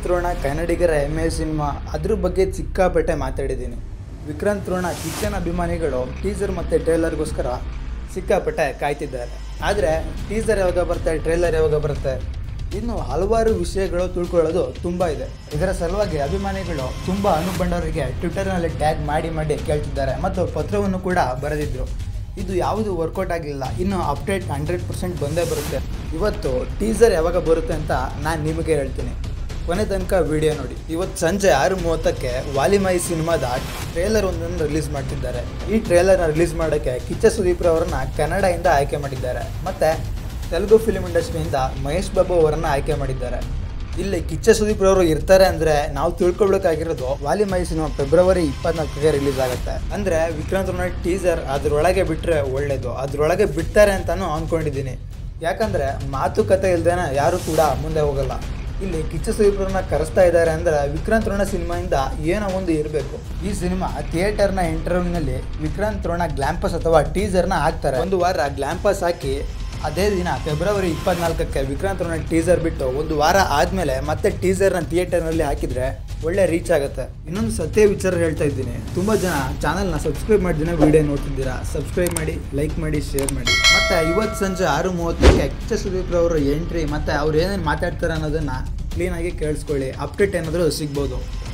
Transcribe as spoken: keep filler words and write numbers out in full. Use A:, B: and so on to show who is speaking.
A: ವಿಕ್ರಾಂತ್ ರೋಣ ಕನ್ನಡಿಗರ ಹೆಮ್ಮೆಯ ಸಿನಿಮಾ, ಅದ್ರ ಬಗ್ಗೆ ಸಿಕ್ಕಾಪಟ್ಟೆ ಮಾತಾಡಿದ್ದೀನಿ. ವಿಕ್ರಾಂತ್ ರೋಣ ಕಿಚ್ಚನ ಅಭಿಮಾನಿಗಳು ಟೀಸರ್ ಮತ್ತು ಟ್ರೇಲರ್ಗೋಸ್ಕರ ಸಿಕ್ಕಾಪಟ್ಟೆ ಕಾಯ್ತಿದ್ದಾರೆ. ಆದರೆ ಟೀಸರ್ ಯಾವಾಗ ಬರುತ್ತೆ, ಟ್ರೇಲರ್ ಯಾವಾಗ ಬರುತ್ತೆ, ಇನ್ನು ಹಲವಾರು ವಿಷಯಗಳು ತಿಳ್ಕೊಳ್ಳೋದು ತುಂಬ ಇದೆ. ಇದರ ಸಲುವಾಗಿ ಅಭಿಮಾನಿಗಳು ತುಂಬ ಅನುಬಂಡವರಿಗೆ ಟ್ವಿಟರ್ನಲ್ಲಿ ಟ್ಯಾಗ್ ಮಾಡಿ ಮಾಡಿ ಕೇಳ್ತಿದ್ದಾರೆ ಮತ್ತು ಪತ್ರವನ್ನು ಕೂಡ ಬರೆದಿದ್ದರು. ಇದು ಯಾವುದು ವರ್ಕೌಟ್ ಆಗಲಿಲ್ಲ. ಇನ್ನು ಅಪ್ಡೇಟ್ ಹಂಡ್ರೆಡ್ ಪರ್ಸೆಂಟ್ ಬಂದೇ ಬರುತ್ತೆ. ಇವತ್ತು ಟೀಸರ್ ಯಾವಾಗ ಬರುತ್ತೆ ಅಂತ ನಾನು ನಿಮಗೆ ಹೇಳ್ತೀನಿ, ಕೊನೆ ತನಕ ವಿಡಿಯೋ ನೋಡಿ. ಇವತ್ತು ಸಂಜೆ ಆರು ಮೂವತ್ತಕ್ಕೆ ವಾಲಿಮೈ ಸಿನಿಮಾದ ಟ್ರೇಲರ್ ಒಂದನ್ನು ರಿಲೀಸ್ ಮಾಡ್ತಿದ್ದಾರೆ. ಈ ಟ್ರೇಲರ್ನ ರಿಲೀಸ್ ಮಾಡೋಕ್ಕೆ ಕಿಚ್ಚ ಸುದೀಪ್ ಅವರನ್ನು ಕನ್ನಡದಿಂದ ಆಯ್ಕೆ ಮಾಡಿದ್ದಾರೆ ಮತ್ತು ತೆಲುಗು ಫಿಲ್ಮ್ ಇಂಡಸ್ಟ್ರಿಯಿಂದ ಮಹೇಶ್ ಬಾಬು ಅವರನ್ನು ಆಯ್ಕೆ ಮಾಡಿದ್ದಾರೆ. ಇಲ್ಲಿ ಕಿಚ್ಚ ಸುದೀಪ್ ಅವರು ಇರ್ತಾರೆ ಅಂದರೆ ನಾವು ತಿಳ್ಕೊಳ್ಬೇಕಾಗಿರೋದು ವಾಲಿಮೈ ಸಿನಿಮಾ ಫೆಬ್ರವರಿ ಇಪ್ಪತ್ನಾಲ್ಕಕ್ಕೆ ರಿಲೀಸ್ ಆಗುತ್ತೆ. ಅಂದರೆ ವಿಕ್ರಾಂತ್ ರೋಣ ಟೀಸರ್ ಅದರೊಳಗೆ ಬಿಟ್ಟರೆ ಒಳ್ಳೆಯದು. ಅದರೊಳಗೆ ಬಿಡ್ತಾರೆ ಅಂತಲೂ ಅಂದ್ಕೊಂಡಿದ್ದೀನಿ. ಯಾಕಂದರೆ ಮಾತುಕತೆ ಇಲ್ದೇನೆ ಯಾರೂ ಕೂಡ ಮುಂದೆ ಹೋಗಲ್ಲ. ಇಲ್ಲಿ ಕಿಚ್ಚ ಸುದೀಪ್ ಅವ್ರನ್ನ ಕರೆಸ್ತಾ ಇದ್ದಾರೆ ಅಂದರೆ ವಿಕ್ರಾಂತ್ ರೋಣ ಸಿನಿಮಾಯಿಂದ ಏನೋ ಒಂದು ಇರಬೇಕು. ಈ ಸಿನಿಮಾ ಥಿಯೇಟರ್ನ ಇಂಟರ್ವ್ಯೂನಲ್ಲಿ ವಿಕ್ರಾಂತ್ ರೋಣ ಗ್ಲ್ಯಾಂಪಸ್ ಅಥವಾ ಟೀಸರ್ನ ಹಾಕ್ತಾರೆ. ಒಂದು ವಾರ ಗ್ಲ್ಯಾಂಪಸ್ ಹಾಕಿ ಅದೇ ದಿನ ಫೆಬ್ರವರಿ ಇಪ್ಪತ್ನಾಲ್ಕಕ್ಕೆ ವಿಕ್ರಾಂತ್ ರೋಣ ಟೀಸರ್ ಬಿಟ್ಟು ಒಂದು ವಾರ ಆದಮೇಲೆ ಮತ್ತೆ ಟೀಸರ್ನ ಥಿಯೇಟರ್ನಲ್ಲಿ ಹಾಕಿದರೆ ಒಳ್ಳೆ ರೀಚ್ ಆಗುತ್ತೆ. ಇನ್ನೊಂದು ಸತ್ಯ ವಿಚಾರ ಹೇಳ್ತಾ ಇದ್ದೀನಿ, ತುಂಬ ಜನ ಚಾನಲ್ನ ಸಬ್ಸ್ಕ್ರೈಬ್ ಮಾಡಿದಿನ ವಿಡಿಯೋ ನೋಡ್ತಿದ್ದೀರಾ. ಸಬ್ಸ್ಕ್ರೈಬ್ ಮಾಡಿ, ಲೈಕ್ ಮಾಡಿ, ಶೇರ್ ಮಾಡಿ. ಮತ್ತು ಇವತ್ತು ಸಂಜೆ ಆರು ಮೂವತ್ತಕ್ಕೆ ಕಿಚ್ಚ ಸುದೀಪ್ ಅವರ ಎಂಟ್ರಿ ಮತ್ತು ಅವ್ರು ಏನೇನು ಮಾತಾಡ್ತಾರೆ ಅನ್ನೋದನ್ನು ಕ್ಲೀನಾಗಿ ಕೇಳಿಸ್ಕೊಳ್ಳಿ. ಅಪ್ಡೇಟ್ ಏನಾದರೂ ಸಿಗ್ಬೋದು.